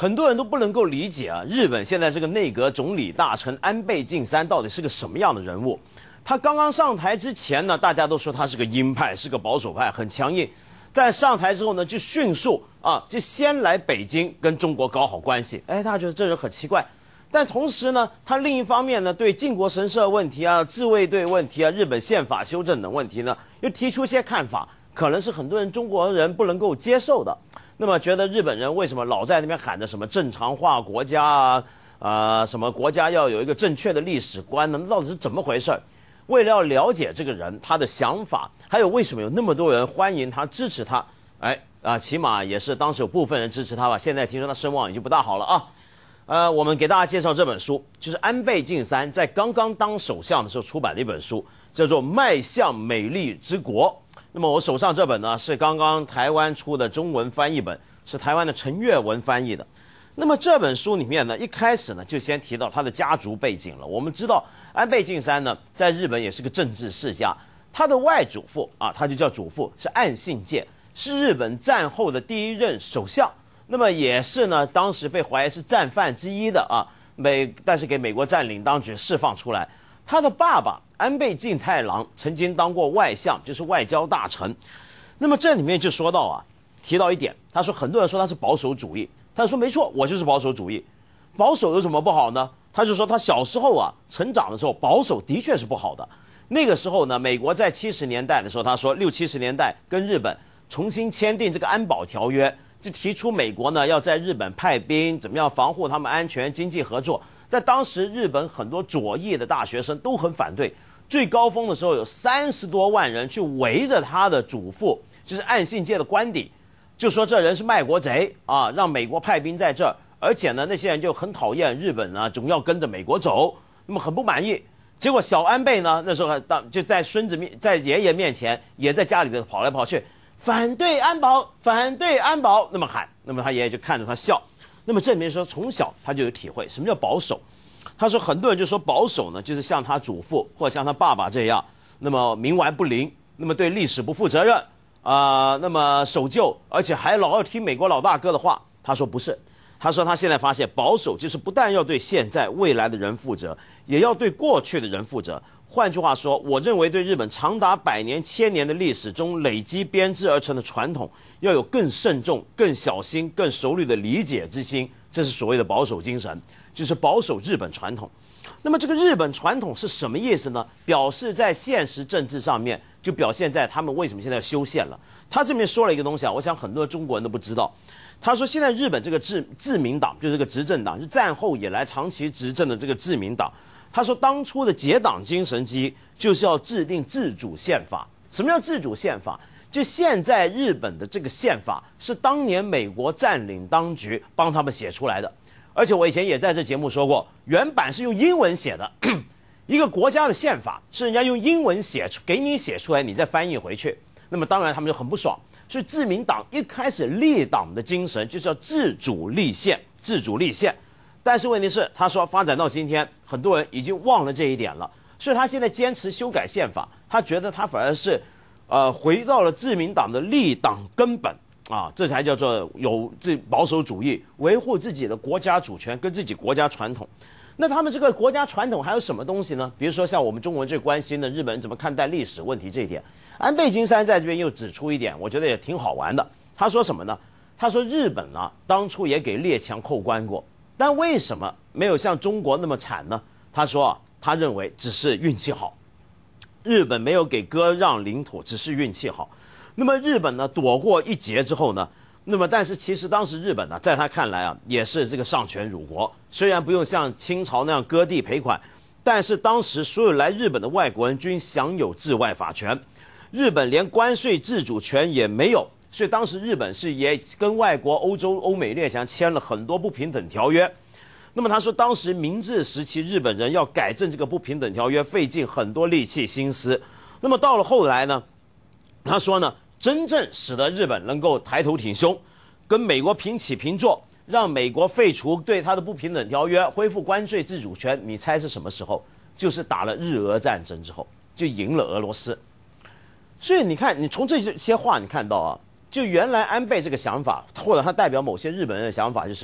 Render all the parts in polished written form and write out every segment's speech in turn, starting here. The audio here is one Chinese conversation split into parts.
很多人都不能够理解啊，日本现在这个内阁总理大臣安倍晋三到底是个什么样的人物？他刚刚上台之前呢，大家都说他是个鹰派，是个保守派，很强硬。但上台之后呢，就迅速就先来北京跟中国搞好关系。大家觉得这人很奇怪。但同时呢，他另一方面呢，对靖国神社问题啊、自卫队问题啊、日本宪法修正等问题呢，又提出一些看法，可能是很多人中国人不能够接受的。那么觉得日本人为什么老在那边喊着什么正常化国家什么国家要有一个正确的历史观呢？到底是怎么回事？为了要了解这个人他的想法，还有为什么有那么多人欢迎他、支持他，起码也是当时有部分人支持他吧。现在听说他声望已经不大好了啊。我们给大家介绍这本书，就是安倍晋三在刚刚当首相的时候出版的一本书，叫做《迈向美丽之国》。那么我手上这本呢，是刚刚台湾出的中文翻译本，是台湾的陈月文翻译的。那么这本书里面呢，一开始呢就先提到他的家族背景了。我们知道安倍晋三呢，在日本也是个政治世家，他的外祖父他就叫祖父，是岸信介，是日本战后的第一任首相。那么也是呢，当时被怀疑是战犯之一的但是给美国占领当局释放出来。他的爸爸安倍晋太郎曾经当过外相，就是外交大臣。那么这里面就说到提到一点，他说很多人说他是保守主义，他说没错，我就是保守主义。保守有什么不好呢？他就说他小时候成长的时候保守的确是不好的。那个时候呢，美国在70年代的时候，他说60、70年代跟日本重新签订这个安保条约，就提出美国呢要在日本派兵，怎么样防护他们安全、经济合作。在当时日本很多左翼的大学生都很反对，最高峰的时候有30多万人去围着他的祖父，就是岸信介的官邸，就说这人是卖国贼让美国派兵在这儿，而且呢那些人就很讨厌日本呢，总要跟着美国走，那么很不满意。结果小安倍呢那时候就在在爷爷面前，也在家里面跑来跑去，反对安保，反对安保，那么喊，那么他爷爷就看着他笑。那么这里面说从小他就有体会什么叫保守。他说很多人就说保守呢就是像他祖父或像他爸爸这样，那么冥顽不灵，那么对历史不负责任那么守旧，而且还老要听美国老大哥的话。他说不是，他说他现在发现保守就是不但要对现在未来的人负责，也要对过去的人负责。换句话说，我认为对日本长达100年、1000年的历史中累积编织而成的传统，要有更慎重、更小心、更熟虑的理解之心，这是所谓的保守精神，就是保守日本传统。那么这个日本传统是什么意思呢？表示在现实政治上面，就表现在他们为什么现在修宪了。他这边说了一个东西我想很多中国人都不知道。他说现在日本这个自民党，就是这个执政党，是战后以来长期执政的这个自民党。他说当初的结党精神之一就是要制定自主宪法。什么叫自主宪法？就现在日本的这个宪法是当年美国占领当局帮他们写出来的，而且我以前也在这节目说过，原版是用英文写的。一个国家的宪法是人家用英文给你写出来，你再翻译回去，那么当然他们就很不爽。所以自民党一开始立党的精神就是要自主立宪，自主立宪。但是问题是，他说发展到今天，很多人已经忘了这一点了，所以他现在坚持修改宪法，他觉得他反而是回到了自民党的立党根本这才叫做有保守主义，维护自己的国家主权跟自己国家传统。那他们这个国家传统还有什么东西呢？比如说像我们中国人最关心的日本人怎么看待历史问题这一点，安倍晋三在这边又指出一点，我觉得也挺好玩的。他说什么呢？他说日本当初也给列强扣关过，但为什么没有像中国那么惨呢？他说他认为只是运气好，日本没有给割让领土，只是运气好。那么日本呢躲过一劫之后呢，那么但是其实当时日本在他看来也是这个丧权辱国，虽然不用像清朝那样割地赔款，但是当时所有来日本的外国人均享有治外法权，日本连关税自主权也没有，所以当时日本是也跟外国欧美列强签了很多不平等条约。那么他说当时明治时期日本人要改正这个不平等条约费尽很多力气心思，那么到了后来呢，他说呢真正使得日本能够抬头挺胸，跟美国平起平坐，让美国废除对他的不平等条约，恢复关税自主权，你猜是什么时候？就是打了日俄战争之后，就赢了俄罗斯。所以你看，你从这些话你看到就原来安倍这个想法，或者他代表某些日本人的想法，就是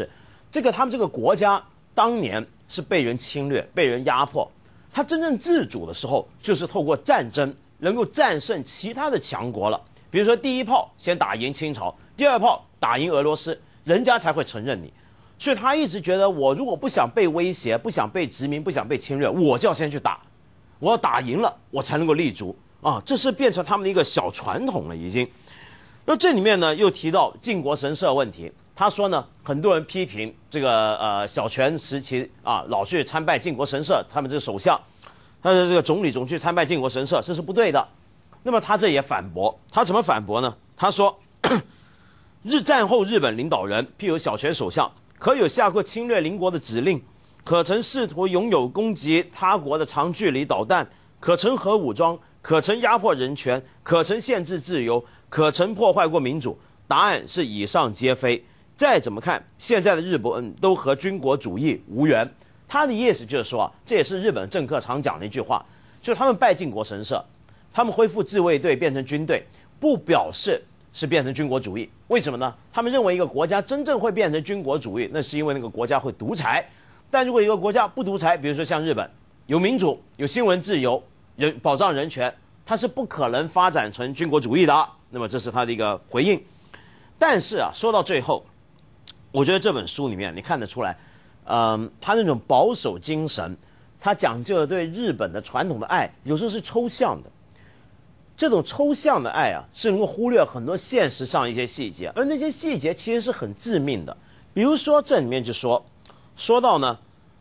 他们这个国家当年是被人侵略、被人压迫，他真正自主的时候，就是透过战争能够战胜其他的强国了。比如说，第一炮先打赢清朝，第二炮打赢俄罗斯，人家才会承认你。所以他一直觉得，我如果不想被威胁、不想被殖民、不想被侵略，我就要先去打，我要打赢了，我才能够立足啊！这是变成他们的一个小传统了，已经。那这里面呢，又提到靖国神社问题。他说呢，很多人批评这个小泉时期啊，老去参拜靖国神社，他们这个首相，他的这个总理总去参拜靖国神社，这是不对的。那么他这也反驳，他怎么反驳呢？他说，战后日本领导人，譬如小泉首相，可有下过侵略邻国的指令，可曾试图拥有攻击他国的长距离导弹，可曾核武装，可曾压迫人权，可曾限制自由，可曾破坏过民主？答案是以上皆非。再怎么看，现在的日本都和军国主义无缘。他的意思就是说，这也是日本政客常讲的一句话，就是他们拜靖国神社，他们恢复自卫队变成军队，不表示是变成军国主义。为什么呢？他们认为一个国家真正会变成军国主义，那是因为那个国家会独裁。但如果一个国家不独裁，比如说像日本，有民主、有新闻自由、保障人权，它是不可能发展成军国主义的。那么这是他的一个回应。但是啊，说到最后，我觉得这本书里面你看得出来，他那种保守精神，他讲究的对日本的传统的爱，有时候是抽象的。这种抽象的爱啊，是能够忽略很多现实上一些细节，而那些细节其实是很致命的。比如说这里面就说到呢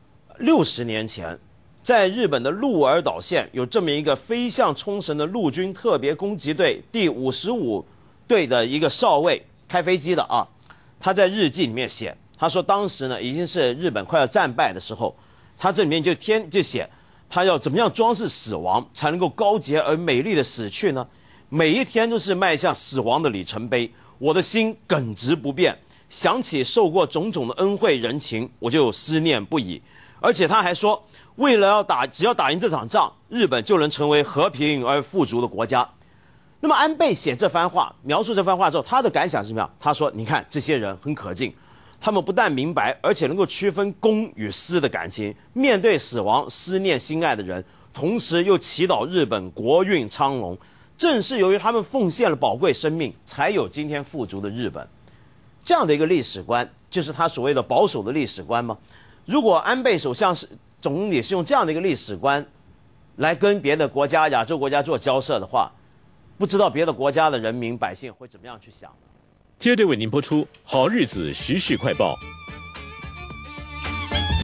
，60年前，在日本的鹿儿岛县有这么一个飞向冲绳的陆军特别攻击队第55队的一个少尉，开飞机的啊。他在日记里面写，他说当时呢已经是日本快要战败的时候，他这里面就写他要怎么样装饰死亡才能够高洁而美丽的死去呢？每一天都是迈向死亡的里程碑，我的心耿直不变，想起受过种种的恩惠人情，我就思念不已。而且他还说，为了只要打赢这场仗，日本就能成为和平而富足的国家。那么安倍写这番话，描述这番话之后，他的感想是什么样？他说：“你看这些人很可敬，他们不但明白，而且能够区分公与私的感情，面对死亡思念心爱的人，同时又祈祷日本国运昌隆。正是由于他们奉献了宝贵生命，才有今天富足的日本。”这样的一个历史观，就是他所谓的保守的历史观吗？如果安倍总理是用这样的一个历史观来跟别的国家、亚洲国家做交涉的话，不知道别的国家的人民百姓会怎么样去想呢？ 接着为您播出《好日子时事快报》。